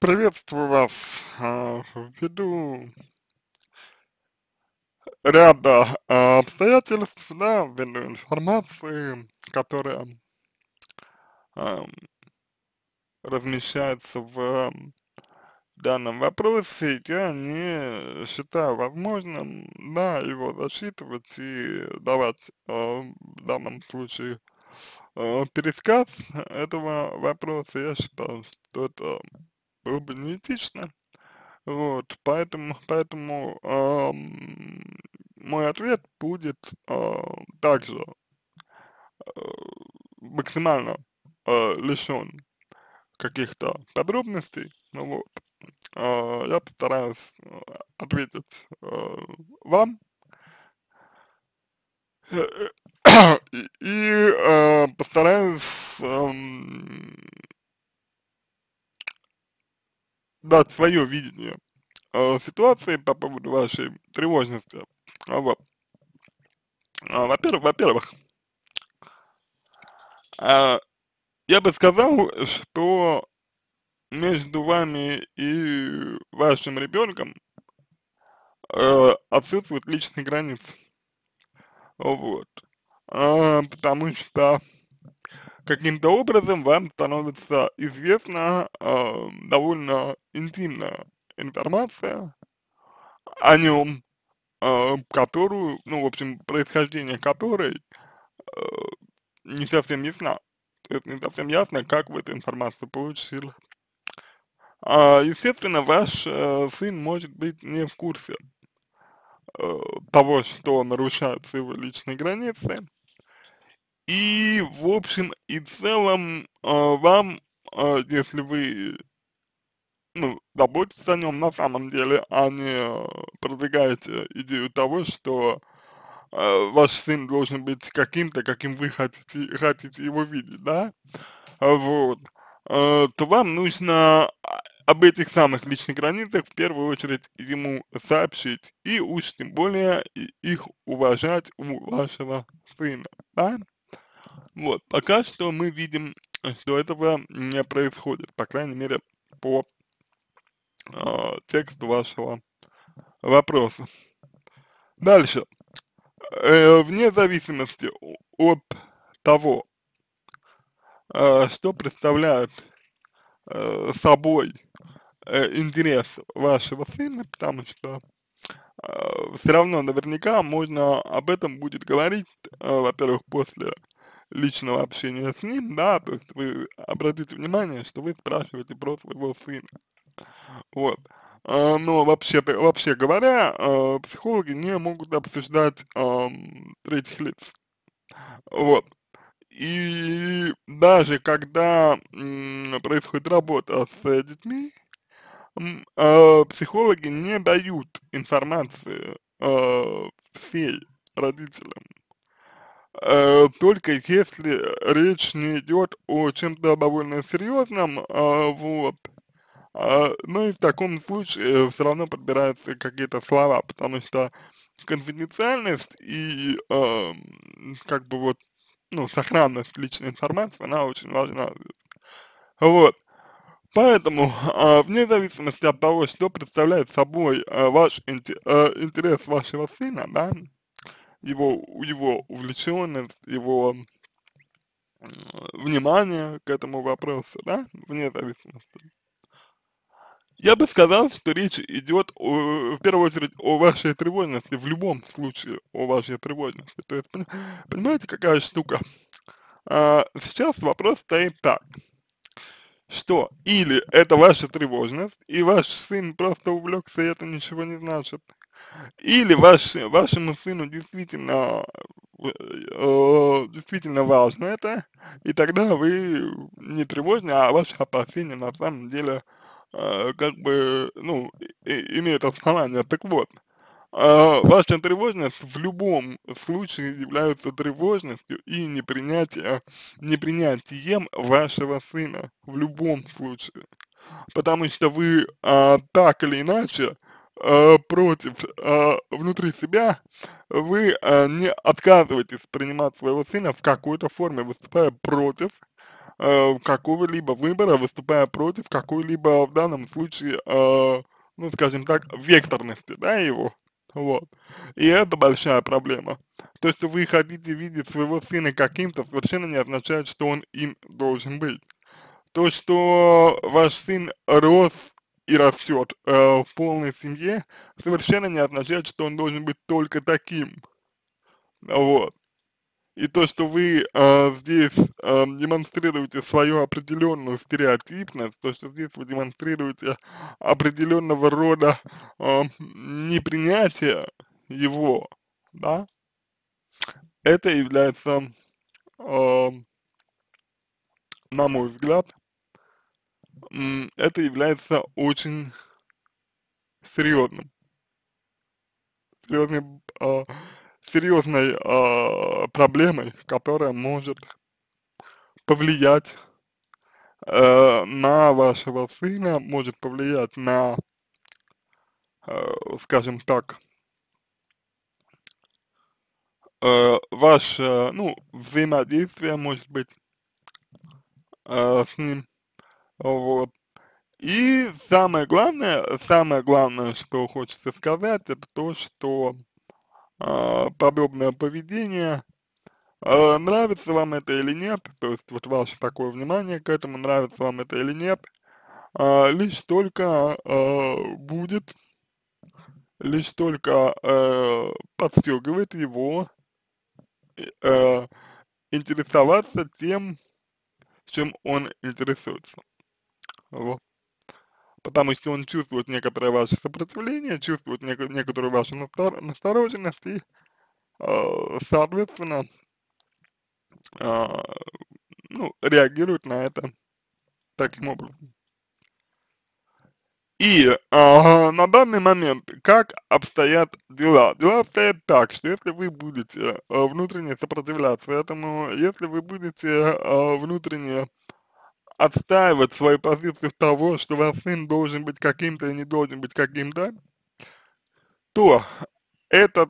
Приветствую вас. Ввиду ряда обстоятельств, да, ввиду информации, которая ам, размещается в данном вопросе, я не считаю возможным, да, его засчитывать и давать в данном случае пересказ этого вопроса. Я считаю, что это было бы неэтично. Вот, поэтому мой ответ будет также э, максимально лишен каких-то подробностей. Ну вот, я постараюсь ответить вам и постараюсь дать свое видение ситуации по поводу вашей тревожности. Вот. Во-первых, а, я бы сказал, что между вами и вашим ребенком отсутствуют личные границы. Вот. Потому что каким-то образом вам становится известна довольно интимная информация о нем, которую, ну, в общем, происхождение которой э, не совсем ясна. То есть не совсем ясно, как вы эту информацию получили. Естественно, ваш сын может быть не в курсе того, что нарушаются его личные границы. И в общем и целом вам, если вы, ну, заботитесь о нем на самом деле, а не продвигаете идею того, что ваш сын должен быть каким-то, каким вы хотите его видеть, да, вот, то вам нужно об этих самых личных границах в первую очередь ему сообщить, и уж тем более их уважать у вашего сына, да. Вот, пока что мы видим, что этого не происходит, по крайней мере, по тексту вашего вопроса. Дальше, вне зависимости от того, что представляет собой интерес вашего сына, потому что все равно наверняка можно об этом будет говорить, во-первых, после личного общения с ним, да, то есть вы обратите внимание, что вы спрашиваете про своего сына, вот. Но вообще говоря, психологи не могут обсуждать третьих лиц, вот. И даже когда происходит работа с детьми, психологи не дают информации всей родителям, только если речь не идет о чем-то довольно серьезном, вот. Ну и в таком случае все равно подбираются какие-то слова, потому что конфиденциальность и как бы вот, ну, сохранность личной информации, она очень важна. Вот. Поэтому, вне зависимости от того, что представляет собой ваш интерес вашего сына, да, его увлеченность, его внимание к этому вопросу, да, вне зависимости. Я бы сказал, что речь идет в первую очередь о вашей тревожности, в любом случае о вашей тревожности. То есть, понимаете, какая штука? Сейчас вопрос стоит так, что или это ваша тревожность, и ваш сын просто увлекся, и это ничего не значит, или вашему сыну действительно важно это, и тогда вы не тревожны, а ваши опасения на самом деле как бы, ну, имеют основания. Так вот, ваша тревожность в любом случае является тревожностью и непринятием вашего сына в любом случае, потому что вы так или иначе против, внутри себя, вы не отказываетесь принимать своего сына в какой-то форме, выступая против какого-либо выбора, выступая против какой-либо, в данном случае, ну, скажем так, векторности, да, его, вот. И это большая проблема. То, что вы хотите видеть своего сына каким-то, совершенно не означает, что он им должен быть. То, что ваш сын рос и растет в полной семье, совершенно не означает, что он должен быть только таким, вот. И то, что вы здесь демонстрируете свою определенную стереотипность, то, что здесь вы демонстрируете определенного рода непринятие его, да, это является, э, на мой взгляд, это является очень серьезным, серьезным, серьезной проблемой, которая может повлиять на вашего сына, может повлиять на, скажем так, ваше, ну, взаимодействие, может быть, с ним, вот. И самое главное, что хочется сказать, это то, что подобное поведение, нравится вам это или нет, то есть вот ваше такое внимание к этому, нравится вам это или нет, лишь только будет, лишь только подстегивает его э, интересоваться тем, чем он интересуется. Вот. Потому что он чувствует некоторое ваше сопротивление, чувствует некоторую вашу настороженность и, соответственно, а, ну, реагирует на это таким образом. И на данный момент как обстоят дела? Дела обстоят так, что если вы будете внутренне сопротивляться этому, если вы будете внутренне отстаивать свою позицию того, что ваш сын должен быть каким-то и не должен быть каким-то, то этот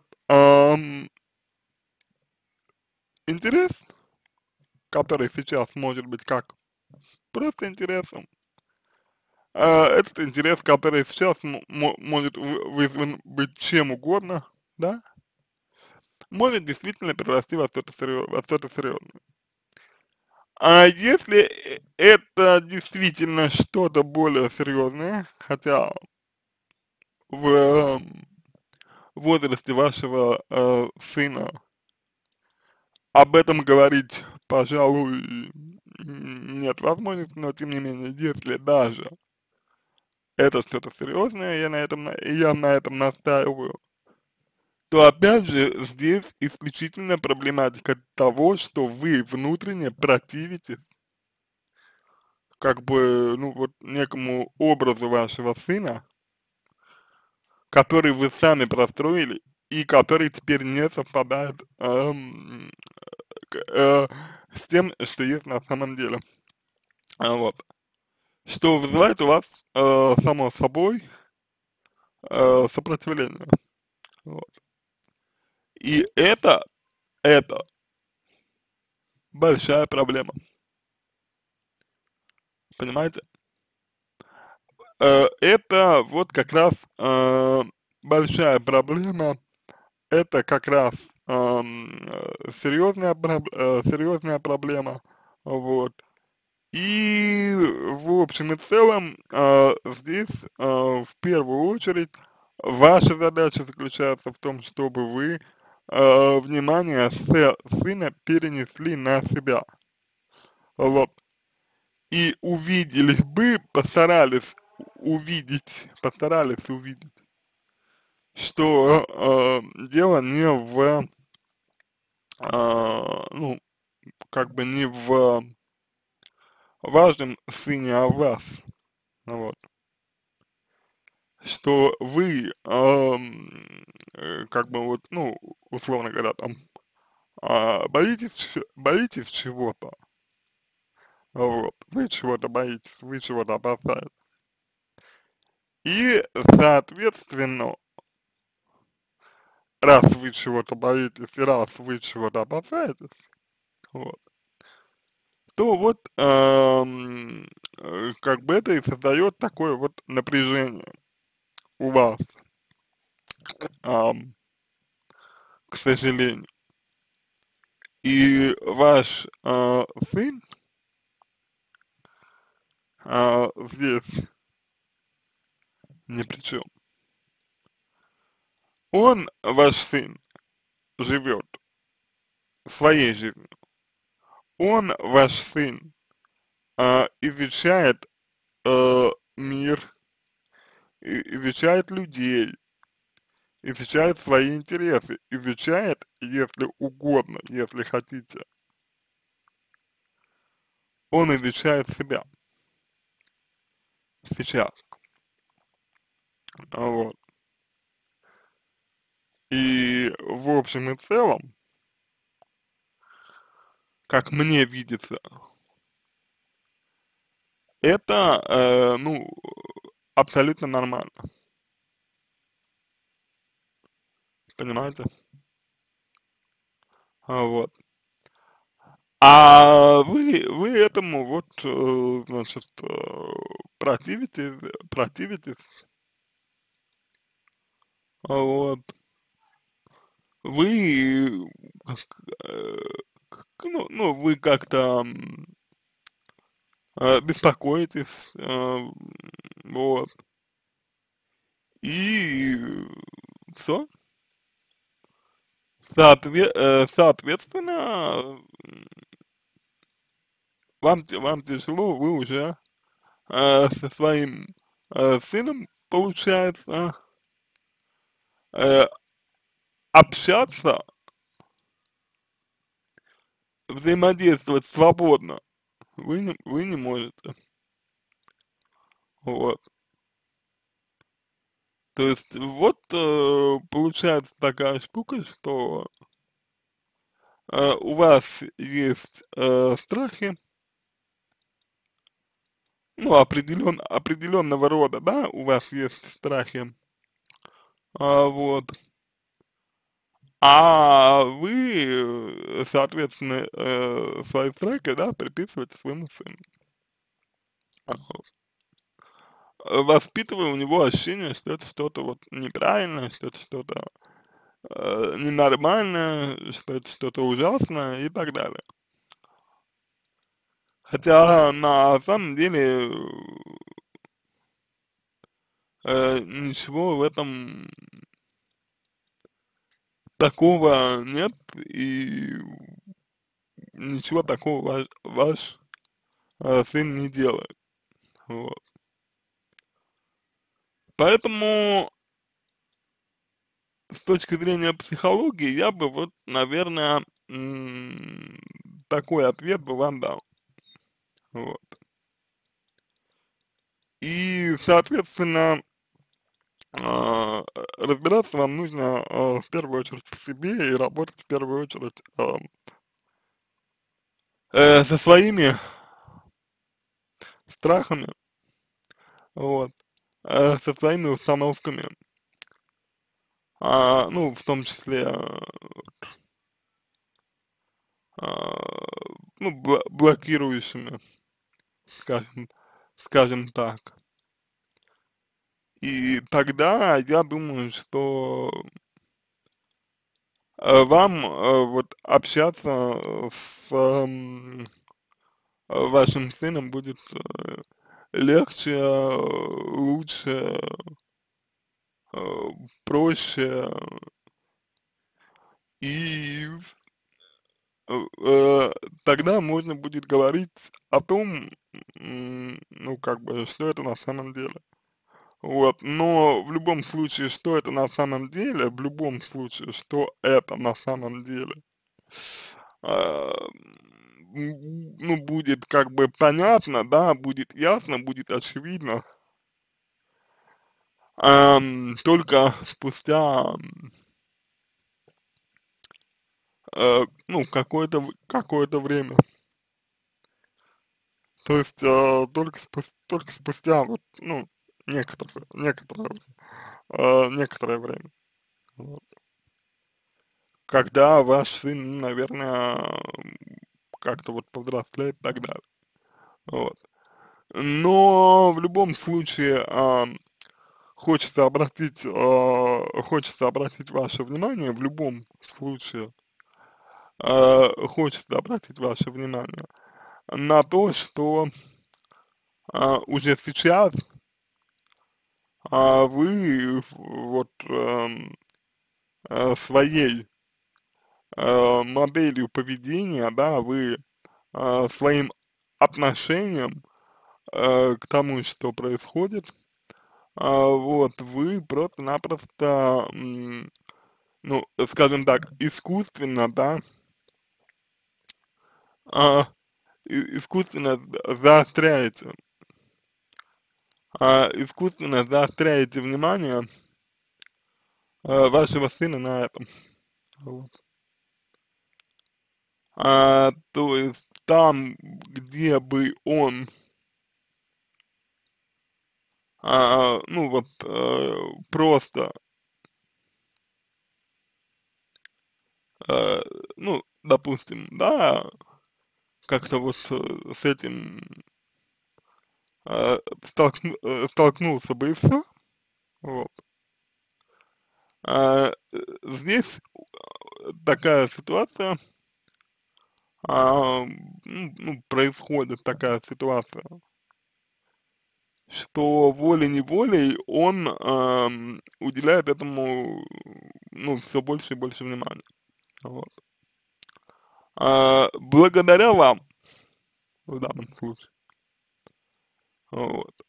интерес, который сейчас может быть как просто интересом, этот интерес, который сейчас может вызван быть чем угодно, да, может действительно перерасти во что-то серьезное. А если это действительно что-то более серьезное, хотя в возрасте вашего сына об этом говорить, пожалуй, нет возможности, но тем не менее, если даже это что-то серьезное, я на этом настаиваю, то опять же здесь исключительно проблематика того, что вы внутренне противитесь как бы, ну вот некому образу вашего сына, который вы сами простроили и который теперь не совпадает с тем, что есть на самом деле. Вот. Что вызывает у вас, само собой, сопротивление. Вот. И это большая проблема, понимаете? Это вот как раз большая проблема, это как раз серьезная проблема, вот. И в общем и целом здесь в первую очередь ваша задача заключается в том, чтобы вы внимание сына перенесли на себя, вот. И увидели бы, постарались увидеть, что дело не в, ну, как бы не в важном сыне, а в вас, вот. Что вы, как бы вот, ну, условно говоря, там, боитесь чего-то, вот, вы чего-то боитесь, вы чего-то опасаетесь. И, соответственно, раз вы чего-то боитесь и раз вы чего-то опасаетесь, вот, то вот как бы это и создает такое вот напряжение у вас, ам, к сожалению. И ваш сын здесь ни при чем. Он, ваш сын, живет своей жизнью. Он, ваш сын, изучает мир, изучает людей, изучает свои интересы, изучает, если угодно, если хотите, он изучает себя сейчас, вот. И в общем и целом, как мне видится, это, ну, абсолютно нормально, понимаете? Вот. А вы этому вот, значит, противитесь, вот. Вы, как, ну, вы как-то беспокоитесь, вот, и все. Соответственно, вам тяжело, вы уже со своим сыном, получается, э, общаться, взаимодействовать свободно вы не можете, вот. То есть вот получается такая штука, что у вас есть страхи, ну, определенного рода, да, у вас есть страхи, вот, а вы, соответственно, свои страхи, да, приписываете своему сыну. Вот. Воспитывая у него ощущение, что это что-то вот неправильное, что это что-то ненормальное, что это что-то ужасное и так далее. Хотя на самом деле ничего в этом такого нет, и ничего такого ваш сын не делает. Вот. Поэтому с точки зрения психологии я бы вот, наверное, такой ответ бы вам дал. Вот. И, соответственно, разбираться вам нужно в первую очередь в себе и работать в первую очередь со своими страхами, вот, со своими установками, ну, в том числе, ну, блокирующими, скажем, скажем так. И тогда я думаю, что вам вот общаться с вашим сыном будет легче, лучше, э, проще, и э, тогда можно будет говорить о том, ну, как бы, что это на самом деле. Вот, но в любом случае, что это на самом деле, в любом случае, что это на самом деле, а, ну, будет как бы понятно, да, будет ясно, будет очевидно, только спустя, ну, какое-то время. То есть, только спустя вот, ну, некоторое время. Вот. Когда ваш сын, наверное, как-то вот повзрослеет и так далее. Вот. Но в любом случае, хочется обратить ваше внимание, в любом случае, хочется обратить ваше внимание на то, что уже сейчас вы вот своей моделью поведения, да, вы своим отношением к тому, что происходит, вот, вы просто-напросто, ну, скажем так, искусственно, да, а, искусственно заостряете, искусственно заостряете внимание вашего сына на этом. Вот. То есть там, где бы он, ну вот, просто, э, ну, допустим, да, как-то вот с этим столкнулся бы и все, вот. Здесь такая ситуация, происходит такая ситуация, что волей-неволей он уделяет этому, ну, все больше и больше внимания. Вот. Благодаря вам в данном случае. Вот.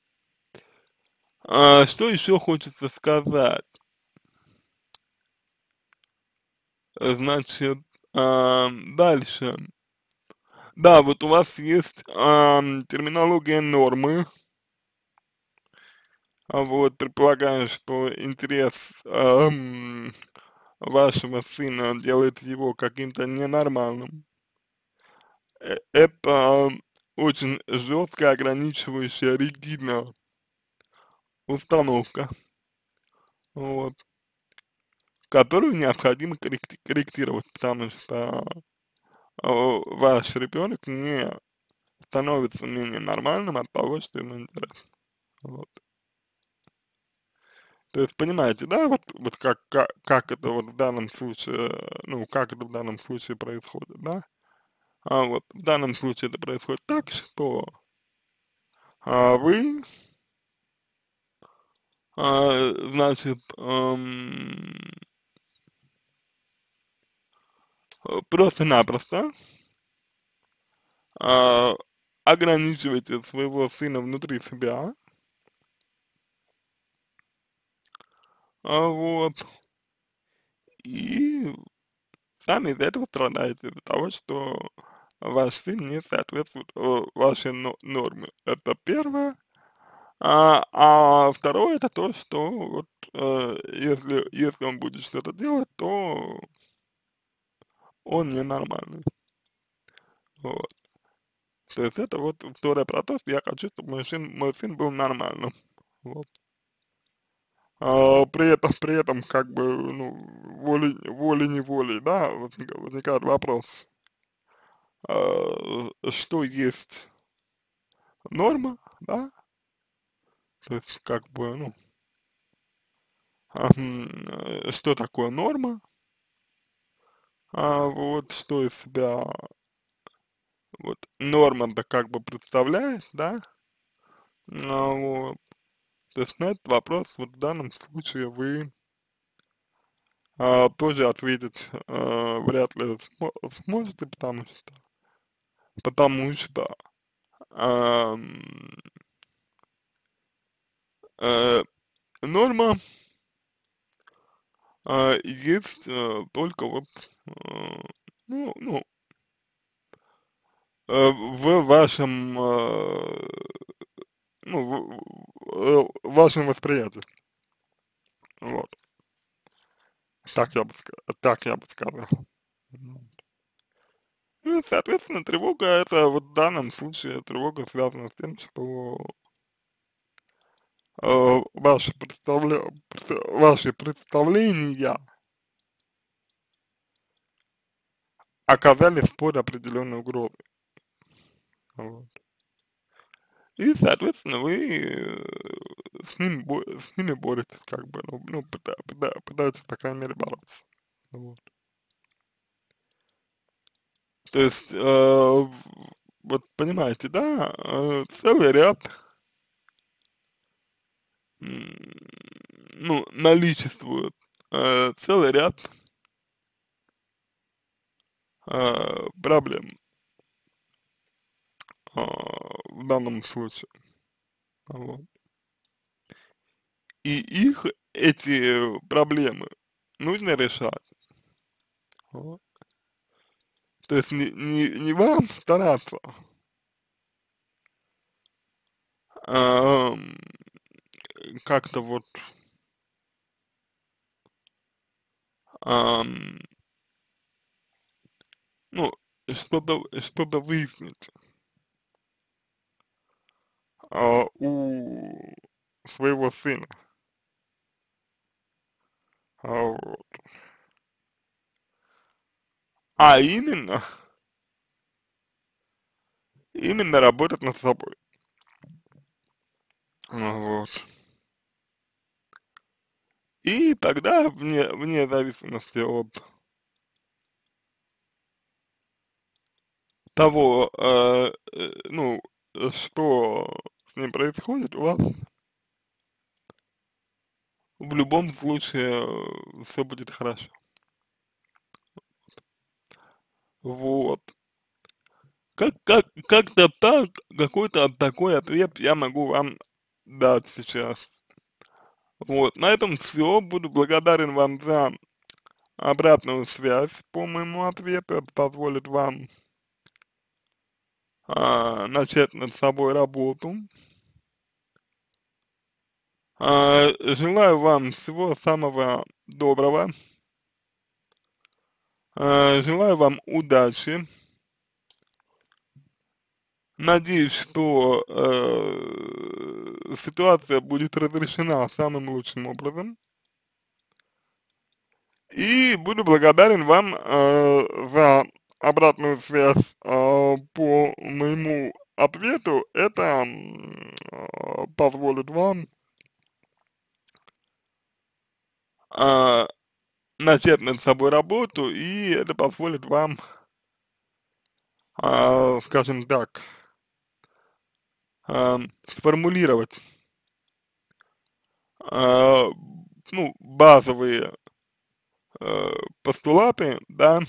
Что еще хочется сказать? Значит, дальше. Да, вот у вас есть терминология нормы, вот, предполагаю, что интерес вашего сына делает его каким-то ненормальным. Это очень жестко ограничивающая, ригидная установка, вот, которую необходимо корректировать, потому что ваш ребенок не становится менее нормальным от того, что ему интересно. Вот. То есть, понимаете, да, вот как это вот в данном случае, ну, как это в данном случае происходит, да? Вот в данном случае это происходит так, что вы, значит, просто-напросто а, ограничиваете своего сына внутри себя, вот, и сами из этого страдаете, из-за того, что ваш сын не соответствует вашей норме. Это первое. Второе это то, что вот если он будет что-то делать, то он ненормальный. Вот. То есть это вот история про то, что я хочу, чтобы мой сын был нормальным. Вот. При этом, как бы, ну, волей-неволей, да, возникает вопрос, что есть норма, да, то есть, как бы, ну, что такое норма, вот, что из себя, вот, норма-то как бы представляет, да, вот, то есть на этот вопрос вот в данном случае вы тоже ответить вряд ли сможете, потому что ам, э, норма есть только вот ну в вашем ну в вашем восприятии, вот, так я бы сказал. Ну, и, соответственно, тревога это вот в данном случае тревога связана с тем, что ваши представления оказались под определенной угрозой. Вот. И, соответственно, вы с ними боретесь, как бы, ну пытаетесь, по крайней мере, бороться. Вот. То есть, вот понимаете, да, целый ряд, ну, наличествует целый ряд проблем в данном случае. Вот. И эти проблемы нужно решать. Вот. То есть не вам стараться ам, как-то вот ам, ну, что-то выяснить у своего сына. Вот. А именно работать над собой. Вот. И тогда, вне зависимости от того, ну, что с ним происходит, у вас в любом случае все будет хорошо. Вот. Как-то так, какой-то такой ответ я могу вам дать сейчас. Вот. На этом все. Буду благодарен вам за обратную связь по моему ответу. Это позволит вам начать над собой работу. Желаю вам всего самого доброго. Желаю вам удачи. Надеюсь, что ситуация будет разрешена самым лучшим образом. И буду благодарен вам за обратную связь по моему ответу. Это позволит вам э, начать над собой работу, и это позволит вам, скажем так, сформулировать э, ну, базовые постулаты, да,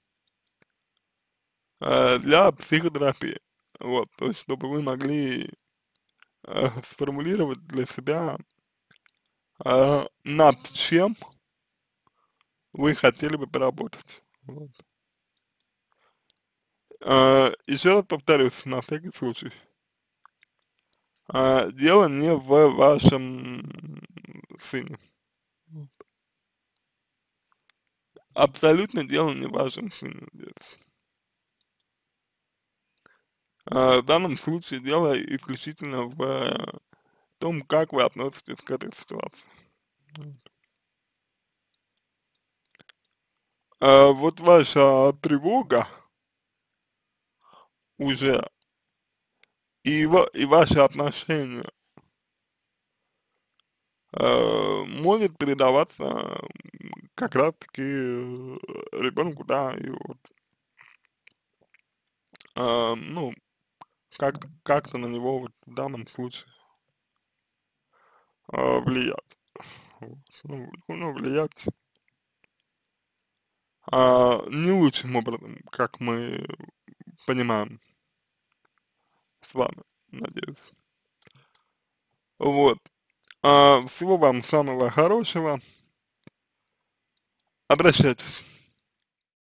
для психотерапии. Вот, то есть, чтобы вы могли сформулировать для себя, над чем вы хотели бы поработать. Вот. Еще раз повторюсь, на всякий случай, дело не в вашем сыне. Абсолютно дело не в вашем сыне здесь. В данном случае дело исключительно в том, как вы относитесь к этой ситуации. Вот ваша тревога уже и ваши отношения может передаваться как раз-таки ребенку, да, и вот, ну, как-то на него вот в данном случае влиять. Вот. Ну, влиять не лучшим образом, как мы понимаем с вами, надеюсь. Вот. Всего вам самого хорошего. Обращайтесь.